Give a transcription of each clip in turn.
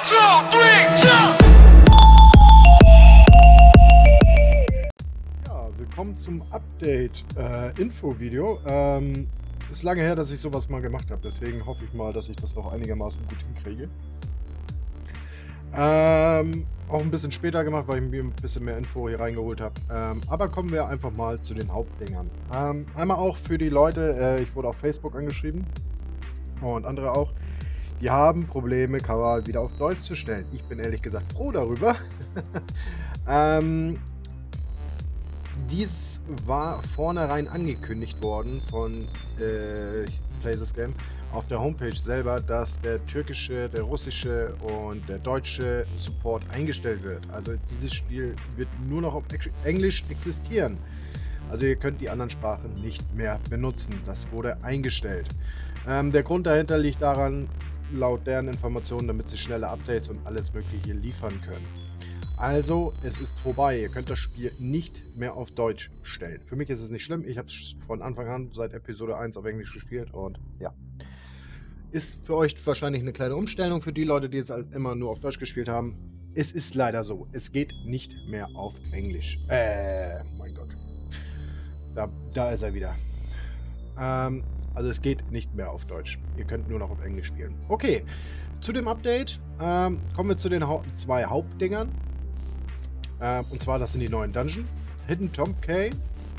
Ja, willkommen zum Update-Info-Video. Ist lange her, dass ich sowas mal gemacht habe, deswegen hoffe ich mal, dass ich das noch einigermaßen gut hinkriege. Auch ein bisschen später gemacht, weil ich mir ein bisschen mehr Info hier reingeholt habe. Aber kommen wir einfach mal zu den Hauptdingern. Einmal auch für die Leute, ich wurde auf Facebook angeschrieben und andere auch, die haben Probleme, Kabal wieder auf Deutsch zu stellen. Ich bin ehrlich gesagt froh darüber. Dies war vornherein angekündigt worden von Play This Game auf der Homepage selber, dass der türkische, der russische und der deutsche Support eingestellt wird. Also dieses Spiel wird nur noch auf Englisch existieren. Also ihr könnt die anderen Sprachen nicht mehr benutzen. Das wurde eingestellt. Der Grund dahinter liegt daran, laut deren Informationen, damit sie schnelle Updates und alles Mögliche liefern können. Also, es ist vorbei. Ihr könnt das Spiel nicht mehr auf Deutsch stellen. Für mich ist es nicht schlimm. Ich habe es von Anfang an seit Episode 1 auf Englisch gespielt und ja. Ist für euch wahrscheinlich eine kleine Umstellung für die Leute, die jetzt immer nur auf Deutsch gespielt haben. Es ist leider so. Es geht nicht mehr auf Englisch. Mein Gott. Da ist er wieder. Also es geht nicht mehr auf Deutsch. Ihr könnt nur noch auf Englisch spielen. Okay, zu dem Update kommen wir zu den zwei Hauptdingern. Und zwar, das sind die neuen Dungeon. Hidden Tomb Cave.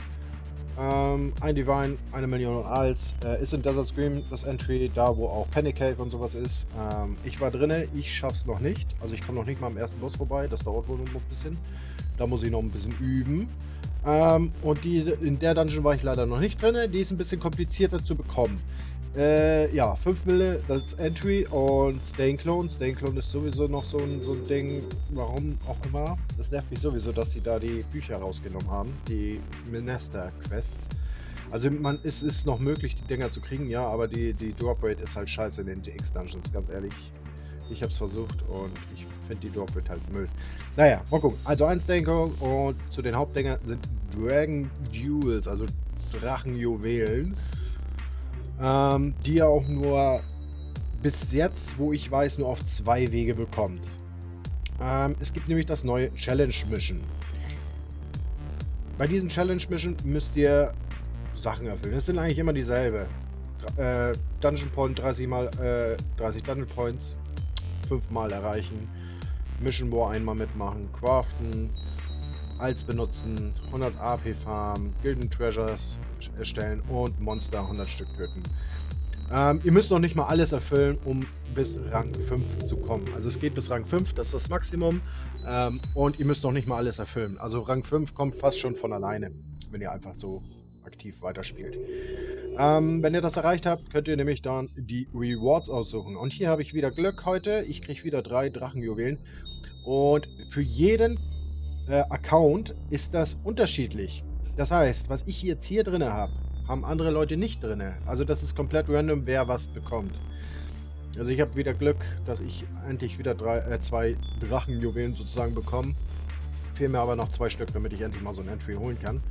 Ein Divine, 1 Million Als. Ist in Desert Scream das Entry, da wo auch Panic Cave und sowas ist. Ich war drinne, ich schaff's noch nicht. Also ich komme noch nicht mal am ersten Boss vorbei. Das dauert wohl noch ein bisschen. Da muss ich noch ein bisschen üben. Und in der Dungeon war ich leider noch nicht drin. Die ist ein bisschen komplizierter zu bekommen. Ja, 5 Mille, das ist Entry und Staying Clone. Staying Clone ist sowieso noch so ein Ding, warum auch immer. Das nervt mich sowieso, dass sie da die Bücher rausgenommen haben, die Minister-Quests. Also es ist noch möglich, die Dinger zu kriegen, ja, aber die Drop Rate ist halt scheiße in den DX-Dungeons, ganz ehrlich. Ich habe es versucht und ich finde die Drop Rate halt Müll. Naja, mal gucken. Also ein Staying Clone und zu den Hauptdingern sind Dragon Jewels, also Drachenjuwelen. Die ihr auch nur bis jetzt, wo ich weiß, nur auf 2 Wege bekommt. Es gibt nämlich das neue Challenge Mission. Bei diesen Challenge Mission müsst ihr Sachen erfüllen. Es sind eigentlich immer dieselbe. Dungeon Point 30 Dungeon Points 5 Mal erreichen. Mission War einmal mitmachen. Craften. Als benutzen, 100 AP farmen, Gilden Treasures erstellen und Monster 100 Stück töten. Ihr müsst noch nicht mal alles erfüllen, um bis Rang 5 zu kommen. Also es geht bis Rang 5, das ist das Maximum. Und ihr müsst noch nicht mal alles erfüllen. Also Rang 5 kommt fast schon von alleine, wenn ihr einfach so aktiv weiterspielt. Wenn ihr das erreicht habt, könnt ihr nämlich dann die Rewards aussuchen. Und hier habe ich wieder Glück heute. Ich kriege wieder 3 Drachenjuwelen. Und für jeden Account ist das unterschiedlich. Das heißt, was ich jetzt hier drin habe, haben andere Leute nicht drin. Also das ist komplett random, wer was bekommt. Also ich habe wieder Glück, dass ich endlich wieder 2 Drachenjuwelen sozusagen bekomme. Fehlen mir aber noch 2 Stück, damit ich endlich mal so ein Entry holen kann.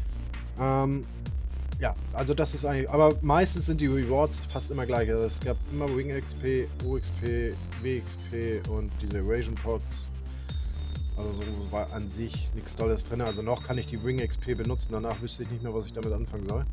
Ja, also das ist eigentlich, aber meistens sind die Rewards fast immer gleich. Also es gab immer Wing XP, OXP, WXP und diese Evasion Pods. Also so war an sich nichts Tolles drin. Also noch kann ich die Wing XP benutzen. Danach wüsste ich nicht mehr, was ich damit anfangen soll.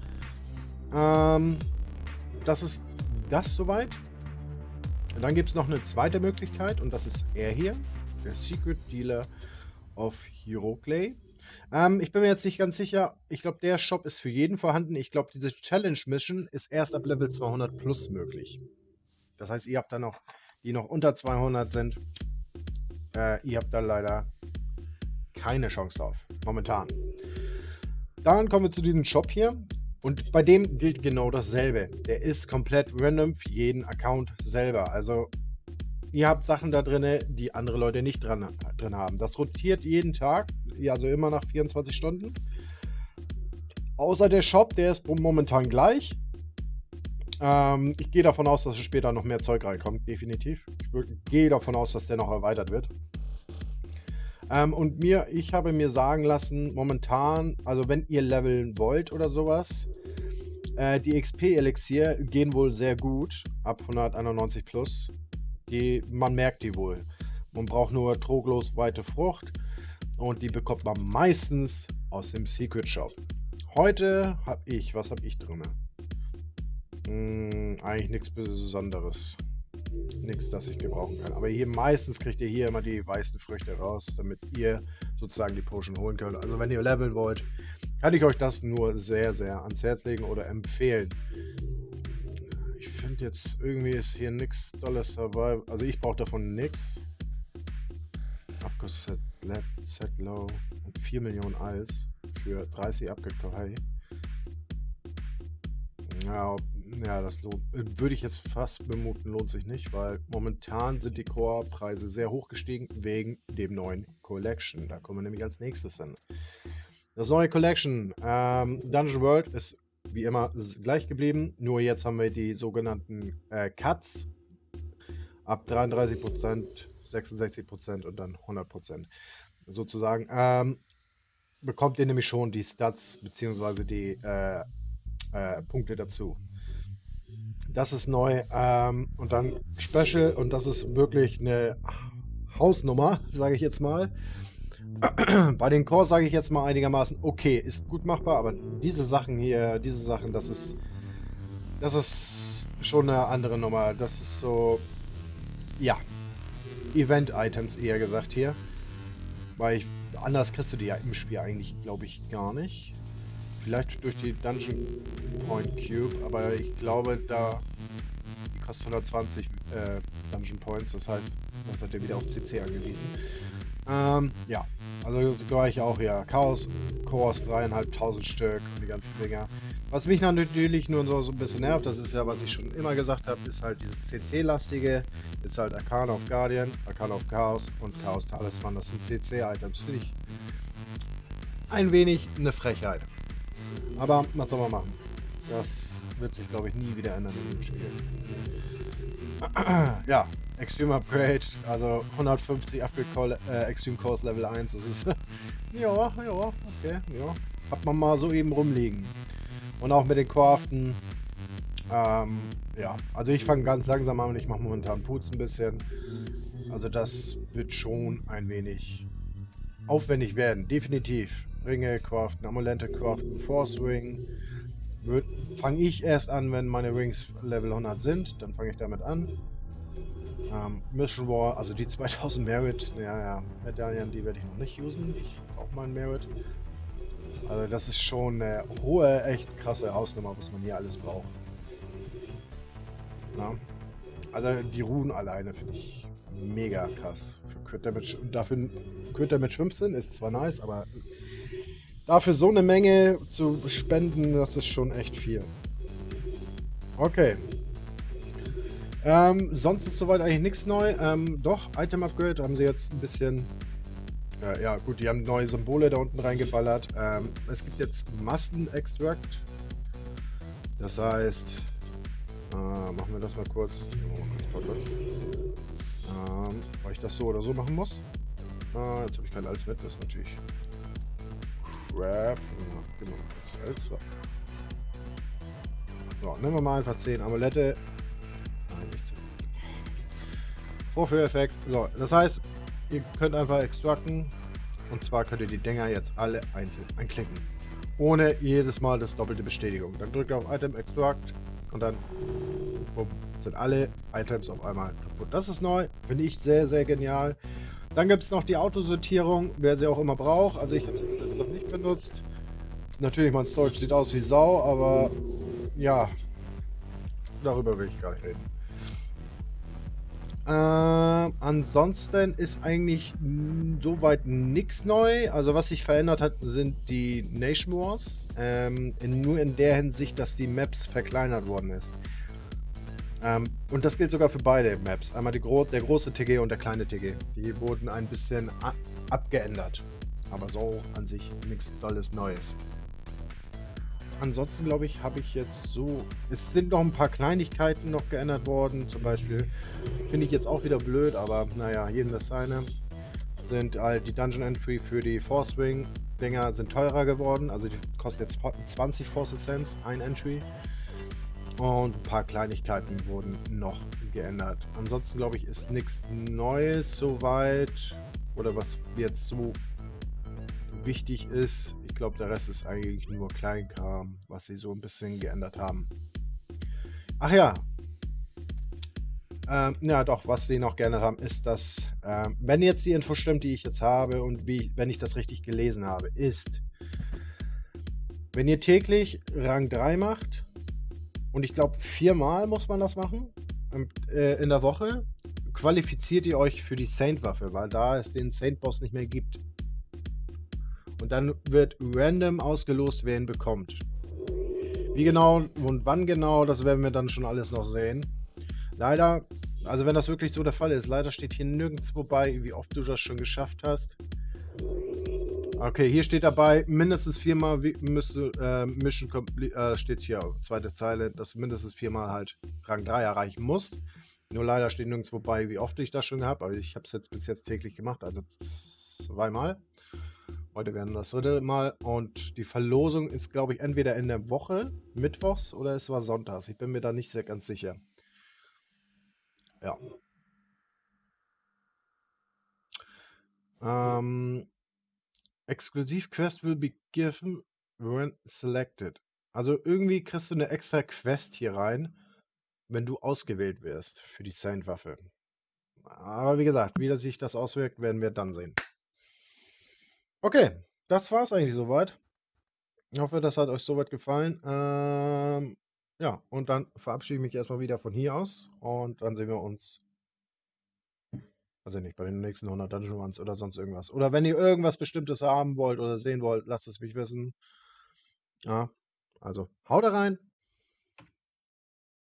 Das ist das soweit. Und dann gibt es noch eine zweite Möglichkeit. Und das ist er hier. Der Secret Dealer of Heroclay. Ich bin mir jetzt nicht ganz sicher. Ich glaube, der Shop ist für jeden vorhanden. Ich glaube, diese Challenge Mission ist erst ab Level 200 plus möglich. Das heißt, ihr habt dann noch, die noch unter 200 sind. Ihr habt da leider keine Chance drauf. Momentan. Dann kommen wir zu diesem Shop hier. Und bei dem gilt genau dasselbe. Der ist komplett random für jeden Account selber. Also ihr habt Sachen da drin, die andere Leute nicht drin haben. Das rotiert jeden Tag. Also immer nach 24 Stunden. Außer der Shop, der ist momentan gleich. Ich gehe davon aus, dass später noch mehr Zeug reinkommt, definitiv. Ich gehe davon aus, dass der noch erweitert wird. Und ich habe mir sagen lassen, momentan, also wenn ihr leveln wollt oder sowas, die XP-Elixier gehen wohl sehr gut, ab 191 plus. Man merkt die wohl. Man braucht nur troglos weite Frucht und die bekommt man meistens aus dem Secret Shop. Heute habe ich, was habe ich drin? Eigentlich nichts Besonderes. Nichts, das ich gebrauchen kann. Aber hier meistens kriegt ihr hier immer die weißen Früchte raus, damit ihr sozusagen die Potion holen könnt. Also wenn ihr leveln wollt, kann ich euch das nur sehr, sehr ans Herz legen oder empfehlen. Ich finde jetzt irgendwie ist hier nichts Tolles dabei. Also ich brauche davon nichts. Abkurs Set Low und 4 Millionen Als für 30 Upgrade. Ja, das würde ich jetzt fast vermuten, lohnt sich nicht, weil momentan sind die Core-Preise sehr hoch gestiegen wegen dem neuen Collection. Da kommen wir nämlich als nächstes hin. Das neue Collection, Dungeon World, ist wie immer gleich geblieben, nur jetzt haben wir die sogenannten Cuts ab 33%, 66% und dann 100%. Sozusagen bekommt ihr nämlich schon die Stats bzw. die Punkte dazu. Das ist neu und dann Special und das ist wirklich eine Hausnummer, sage ich jetzt mal. Bei den Cores sage ich jetzt mal einigermaßen, okay, ist gut machbar, aber diese Sachen hier, das ist schon eine andere Nummer. Das ist so, ja, Event-Items eher gesagt hier. Weil anders kriegst du die ja im Spiel eigentlich, glaube ich, gar nicht. Vielleicht durch die Dungeon Point Cube, aber ich glaube, die kostet 120 Dungeon Points, das heißt, da seid ihr wieder auf CC angewiesen. Ja, also das gleiche auch hier. Chaos Cores 3.500 Stück und die ganzen Dinger. Was mich natürlich nur so ein bisschen nervt, das ist ja, was ich schon immer gesagt habe, ist halt dieses CC-lastige, ist halt Arcana of Guardian, Arcana of Chaos und Chaos Talisman. Das sind CC-Items, finde ich ein wenig eine Frechheit. Aber was soll man machen? Das wird sich, glaube ich, nie wieder ändern in dem Spiel. Ja, Extreme Upgrade, also 150 Upgrade Extreme Course Level 1. Das ist ja, okay, ja. Hat man mal so eben rumliegen. Und auch mit den Craften. Ja, also ich fange ganz langsam an und ich mache momentan Putz ein bisschen. Also das wird schon ein wenig aufwendig werden, definitiv. Ringe craften, Amulette craften, Force Ring. Fange ich erst an, wenn meine Rings Level 100 sind. Dann fange ich damit an. Mission War, also die 2000 Merit, ja, Medaillen, die werde ich noch nicht usen. Ich brauche mal einen Merit. Also das ist schon eine hohe, echt krasse Hausnummer, was man hier alles braucht. Na? Also die Runen alleine finde ich mega krass. Für Crit Damage, und dafür Crit Damage 15 ist zwar nice, aber dafür so eine Menge zu spenden, das ist schon echt viel. Okay. Sonst ist soweit eigentlich nichts neu. Doch, Item Upgrade haben sie jetzt ein bisschen. Ja, gut, die haben neue Symbole da unten reingeballert. Es gibt jetzt Masten-Extract. Das heißt, machen wir das mal kurz. Weil ich das so oder so machen muss. Jetzt habe ich kein Alts mit, das ist natürlich crap. So, nehmen wir mal einfach 10 Amulette. Nein, nicht 10. Vorführeffekt. So, das heißt, ihr könnt einfach extracten. Und zwar könnt ihr die Dinger jetzt alle einzeln anklicken. Ohne jedes Mal das doppelte Bestätigung. Dann drückt ihr auf Item Extract und dann bumm, sind alle Items auf einmal kaputt. Das ist neu. Finde ich sehr, sehr genial. Dann gibt es noch die Autosortierung, wer sie auch immer braucht. Also ich habe sie bis jetzt noch nicht benutzt. Natürlich, mein Storage sieht aus wie Sau, aber ja, darüber will ich gar nicht reden. Ansonsten ist eigentlich soweit nichts neu. Also was sich verändert hat, sind die Nation Wars. Nur in der Hinsicht, dass die Maps verkleinert worden ist. Und das gilt sogar für beide Maps. Einmal der große TG und der kleine TG. Die wurden ein bisschen abgeändert. Aber so an sich nichts Tolles Neues. Ansonsten glaube ich, habe ich jetzt so... Es sind noch ein paar Kleinigkeiten noch geändert worden. Zum Beispiel finde ich jetzt auch wieder blöd, aber naja, jedem das seine. Sind halt die Dungeon Entry für die Force Ring Dinger sind teurer geworden. Also die kosten jetzt 20 Force Essence, ein Entry. Und ein paar Kleinigkeiten wurden noch geändert. Ansonsten glaube ich, ist nichts Neues soweit oder was jetzt so wichtig ist. Ich glaube, der Rest ist eigentlich nur Kleinkram, was sie so ein bisschen geändert haben. Ach ja. Ja, doch, was sie noch geändert haben, ist, dass, wenn jetzt die Info stimmt, die ich jetzt habe und wenn ich das richtig gelesen habe, ist, wenn ihr täglich Rang 3 macht, und ich glaube 4-mal muss man das machen, in der Woche, qualifiziert ihr euch für die Saint-Waffe, weil da es den Saint-Boss nicht mehr gibt. Und dann wird random ausgelost, wer ihn bekommt. Wie genau und wann genau, das werden wir dann schon alles noch sehen. Leider, also wenn das wirklich so der Fall ist, leider steht hier nirgendwo bei, wie oft du das schon geschafft hast. Okay, hier steht dabei, mindestens 4-mal Mission Complete, steht hier, zweite Zeile, dass du mindestens 4-mal halt Rang 3 erreichen musst. Nur leider steht nirgendwo bei, wie oft ich das schon gehabt habe. Aber ich habe es jetzt bis jetzt täglich gemacht, also 2-mal. Heute werden das 3. Mal. Und die Verlosung ist, glaube ich, entweder in der Woche, mittwochs, oder es war sonntags. Ich bin mir da nicht sehr ganz sicher. Ja. Exclusive Quest will be given when selected. Also irgendwie kriegst du eine extra Quest hier rein, wenn du ausgewählt wirst für die Saint-Waffe. Aber wie gesagt, wie sich das auswirkt, werden wir dann sehen. Okay, das war's eigentlich soweit. Ich hoffe, das hat euch soweit gefallen. Ja, und dann verabschiede ich mich erstmal wieder von hier aus und dann sehen wir uns, also nicht bei den nächsten 100 Dungeon Runs oder sonst irgendwas. Oder wenn ihr irgendwas Bestimmtes haben wollt oder sehen wollt, lasst es mich wissen. Ja, also haut rein.